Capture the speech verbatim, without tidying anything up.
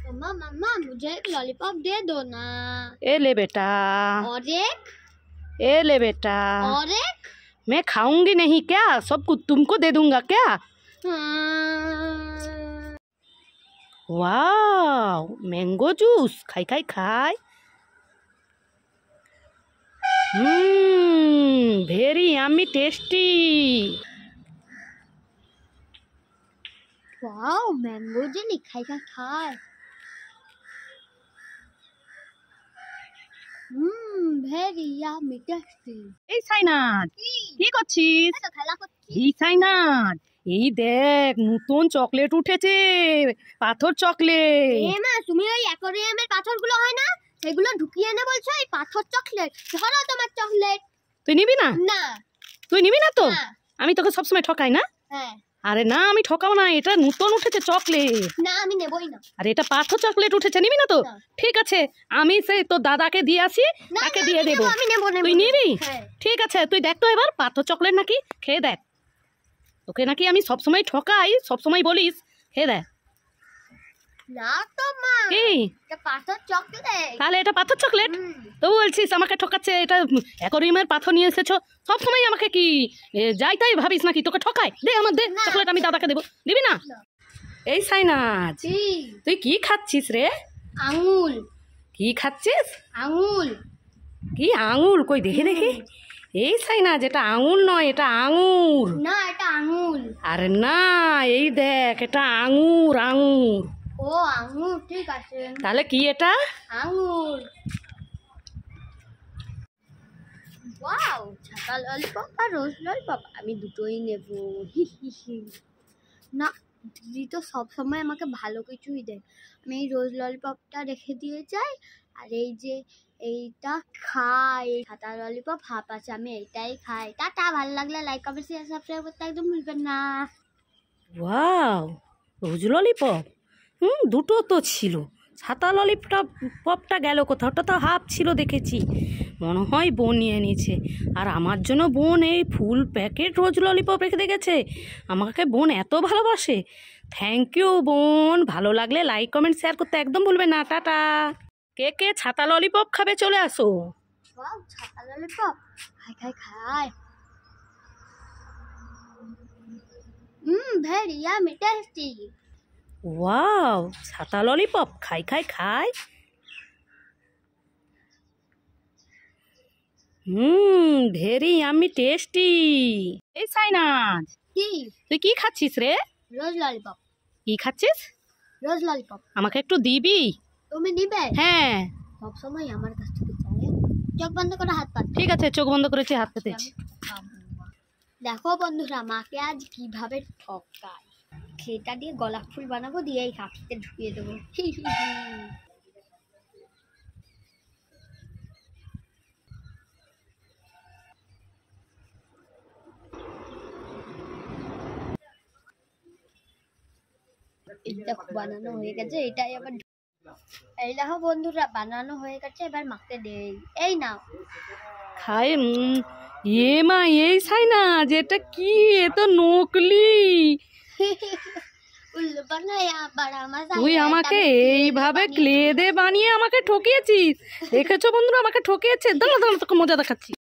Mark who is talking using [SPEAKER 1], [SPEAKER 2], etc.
[SPEAKER 1] मम्मा मम्मा मुझे एक लॉलीपॉप दे दो ना।
[SPEAKER 2] ए ले बेटा।
[SPEAKER 1] और एक।
[SPEAKER 2] ए ले बेटा।
[SPEAKER 1] और एक।
[SPEAKER 2] मैं खाऊंगी नहीं क्या, सब कुछ तुमको दे दूंगा क्या।
[SPEAKER 1] हाँ।
[SPEAKER 2] वाह मैंगो जूस, खाई खाई खाई। Hmm very yummy tasty.
[SPEAKER 1] Wow mango jelly, खाई खाई खाई। Hmm very yummy tasty.
[SPEAKER 2] এই সাইনাথ কি করছিস?
[SPEAKER 1] তো খেলা করছি।
[SPEAKER 2] এই সাইনাথ এই দেখ নতুন চকলেট উঠেছে, পাথর চকলেট।
[SPEAKER 1] এ মা তুমি ওই অ্যাকোয়ারিয়ামের পাথরগুলো হয় না সেগুলো ঢুকিয়ে এনে বলছো এই পাথর চকলেট। ধরো তোমার চকলেট।
[SPEAKER 2] তুই নিবি না?
[SPEAKER 1] না
[SPEAKER 2] তুই নিবি না তো?
[SPEAKER 1] না।
[SPEAKER 2] আমি তোকে সবসময় ঠকাই না?
[SPEAKER 1] হ্যাঁ।
[SPEAKER 2] আরে না আমি ঠকাবো না, এটা নতুন উঠেছে চকলেট।
[SPEAKER 1] না আমি নেবই না।
[SPEAKER 2] আরে এটা পাথর চকলেট উঠেছে, নিবি না তো?
[SPEAKER 1] না।
[SPEAKER 2] ঠিক আছে আমি সেই তোর দাদাকে দিয়ে আসি,
[SPEAKER 1] না,
[SPEAKER 2] তাকে
[SPEAKER 1] না,
[SPEAKER 2] দিয়ে
[SPEAKER 1] আমি
[SPEAKER 2] দেবো।
[SPEAKER 1] নেবো, আমি নেবো, নেবো,
[SPEAKER 2] তুই নিবি?
[SPEAKER 1] হ্যাঁ।
[SPEAKER 2] ঠিক আছে তুই দেখ তো এবার পাথর চকলেট নাকি, খেয়ে দেখ। তোকে নাকি আমি সবসময় ঠকাই, সবসময় বলিস, খেয়ে দেখ।
[SPEAKER 1] না তো মা,
[SPEAKER 2] কি
[SPEAKER 1] এটা পাথর চকলেট।
[SPEAKER 2] তাহলে এটা পাথর চকলেট?
[SPEAKER 1] হুম।
[SPEAKER 2] তো বলছিস আমাকে ঠকাচ্ছে, এটা অ্যাকোয়ারিয়ামের পাথর নিয়ে এসেছো, সবসময় আমাকে কি এ, যাই তাই ভাবিস নাকি? তোকে ঠকাই, দে আমার দে
[SPEAKER 1] না।
[SPEAKER 2] চকলেট, আমি দাদাকে দেবো, দিবি না?
[SPEAKER 1] না।
[SPEAKER 2] এই সাইনাজ
[SPEAKER 1] কি?
[SPEAKER 2] তুই কি খাচ্ছিস রে?
[SPEAKER 1] আঙুল।
[SPEAKER 2] কি খাচ্ছিস?
[SPEAKER 1] আঙুল।
[SPEAKER 2] কি আঙুল? কই দেখে দেখে। এই সাইনাজ এটা আঙুল নয়, এটা আঙুর।
[SPEAKER 1] না এটা আঙুল।
[SPEAKER 2] আরে না এই দেখ এটা আঙুর, আঙুর।
[SPEAKER 1] ও আঙুর, ঠিক আছে।
[SPEAKER 2] তাহলে কি এটা?
[SPEAKER 1] আঙুর। ওয়াও, ছাতা ললিপপ আর রোজ ললিপপ, আমি দুটোই নেব। হি হি হি। না দিদি তো সব সময় আমাকে ভালো কিছুই দেয়। আমি এই রোজ ললিপপটা রেখে দিয়ে যাই, আর এই যে এইটা খাই, ছাতা ললিপপ হাফ আছে, আমি এইটাই খাই। টাটা, ভালো লাগলে লাইক কমেন্ট শেয়ার সাবস্ক্রাইব করতে একদম ভুলবেন না।
[SPEAKER 2] ওয়াও রোজ ললিপপ, হুম দুটো তো ছিল, ছাতা ললিপপ পপটা গেল কোথাও? ওটা তো হাফ ছিল দেখেছি, মনে হয় বোন নিয়ে নিয়েছে। আর আমার জন্য বোন এই ফুল প্যাকেট রোজ ললিপপ রেখে দেখেছে। আমাকে বোন এত ভালোবাসে, থ্যাংক ইউ বোন। ভালো লাগলে লাইক কমেন্ট শেয়ার করতে একদম ভুলবে না। টাটা। কে কে ছাতা ললিপপ খাবে চলে আসো।
[SPEAKER 1] ওয়াও ছাতা ললিপপ, খাই খাই খাই। Hmm very yummy tasty.
[SPEAKER 2] Wow ছাতা ললিপপ, খাই খাই খাই। Hmm very yummy tasty. এই সাইনাজ
[SPEAKER 1] কি?
[SPEAKER 2] তুই কি খাচ্ছিস রে?
[SPEAKER 1] রোজ ললিপপ।
[SPEAKER 2] কি খাচ্ছিস?
[SPEAKER 1] রোজ ললিপপ।
[SPEAKER 2] আমাকে একটু দিবি?
[SPEAKER 1] তুমি নিবে?
[SPEAKER 2] হ্যাঁ
[SPEAKER 1] সব সময় আমার কাছ থেকে চাই। চোখ বন্ধ করে হাত পাতবে।
[SPEAKER 2] ঠিক আছে চোখ বন্ধ করেছি, হাত পেতেছি।
[SPEAKER 1] দেখো বন্ধুরা মাকে আজ কিভাবে ঠকাই। খেটা দিয়ে গোলাপ ফুল বানাবো, দিয়ে এই কাকিতে ঢুকিয়ে দেবো। হি হি হি। এই দেখো বানানো হয়ে গেছে, এটাই আবার এই দেখো বন্ধুরা বানানো হয়ে গেছে, এবার মাকে দেই। এই নাও
[SPEAKER 2] খাই। উম, এ মা এই সাইনাজ এটা কি? এ তো নকলি।
[SPEAKER 1] উল্লু বানায়া বড়া মজা।
[SPEAKER 2] তুই আমাকে এইভাবে ক্লে দিয়ে বানিয়ে আমাকে ঠকিয়েছিস। দেখেছো বন্ধুরা আমাকে ঠকিয়েছে। দাঁড়া দাঁড়া তোকে মজা দেখাচ্ছি।